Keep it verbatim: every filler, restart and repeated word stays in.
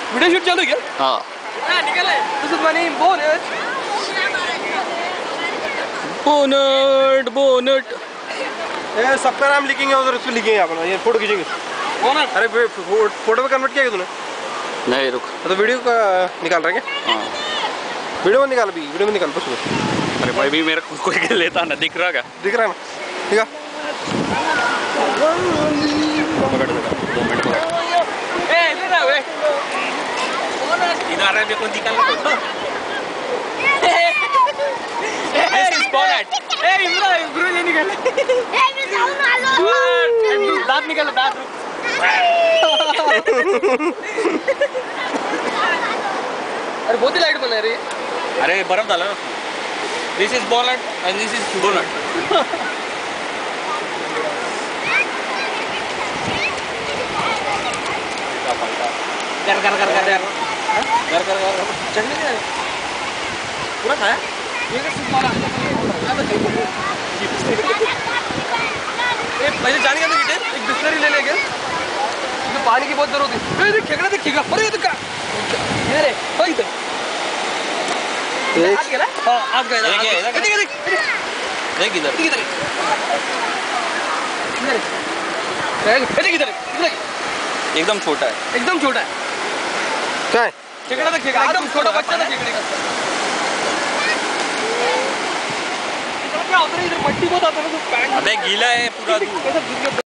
Video shoot चालू है क्या? हाँ निकल है this is money bonnet bonnet bonnet ये सबका नाम लिखेंगे उधर उस पे लिखेंगे अपना ये फोटो खींचेंगे बोनट अरे फोटो में कन्वर्ट किया क्या तूने नहीं रुक तो वीडियो का निकाल रहा है क्या हाँ वीडियो में निकाल भी वीडियो में निकाल बस अरे भाई भी मेरा कोई लेता ना दिख रहा क्या दिख रहा है ना ठीक है पकड़ दो मिनट पकड़ ए इधर आ बे बोनट इधर है देखो निकाल लो दिस इज बोनट ए इधर ब्रो ये निकाल ए मैं जाऊं ना लो दांत निकाल दांत अरे बहुत ही लाइट बना रही है अरे बर्फ डाला this is bonnet and this is bonnet कर कर कर कर कर कर कर कर चटनी क्या है पूरा खाया ये क्या सूप वाला ए पहले जाने का नीचे एक बिस्लरी ले लेके तो पानी की बहुत जरूरत है ए देख खेकड़ा देख खेकड़ा अरे ये तो का ये रे भाई इधर आज गया हां आज गया देख देख देख देख इधर इधर इधर देख इधर एकदम छोटा है एकदम छोटा है क्या है खेकड़ा देख खेकड़ा एकदम छोटा बच्चा था खेकड़े का इधर क्या उधर इधर मट्टी बहुत आता है तो पैंट अबे गीला है पूरा तू